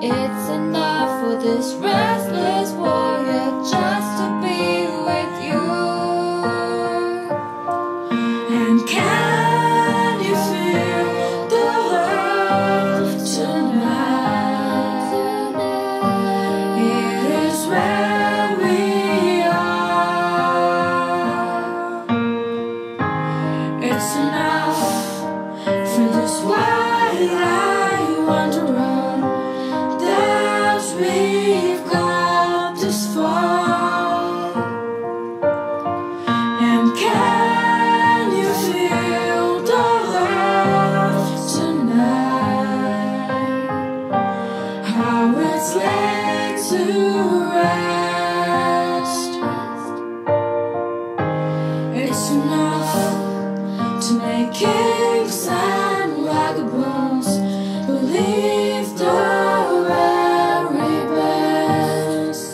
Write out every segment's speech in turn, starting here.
It's enough for this restless warrior just to be with you. And can you feel the love tonight? It is where we are. It's enough for this wide-eyed wanderer that we've got this far. And can you feel the love tonight? How it's laid to rest. It's enough to make kings and vagabonds believe the very best.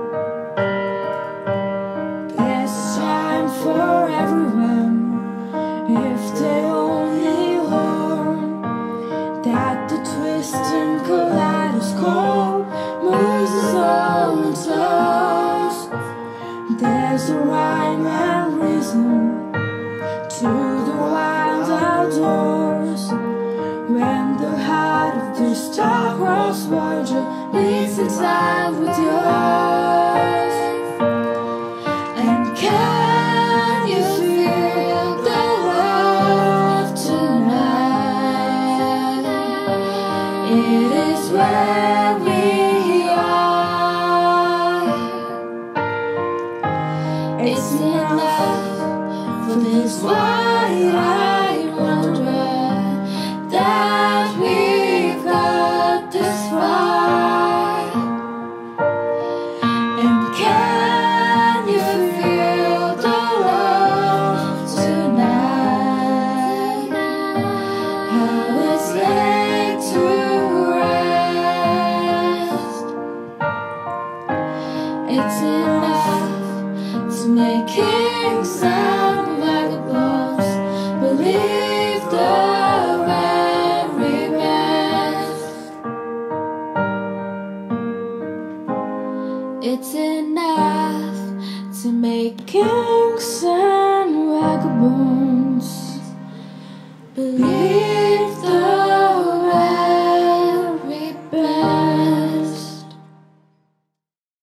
There's time for everyone if they only learn that the twisting kaleidoscope moves its own toes. There's a rhyme and reason to the wild outdoors when the heart of the star-crossed warrior beats in time with yours. And can you feel the love tonight? It is where we are. It's enough for this wide-eyed wanderer that we've got this far. And can you feel the love tonight? How it's laid to rest. It's enough to make kings and vagabonds believe the very best. It's enough to make kings and vagabonds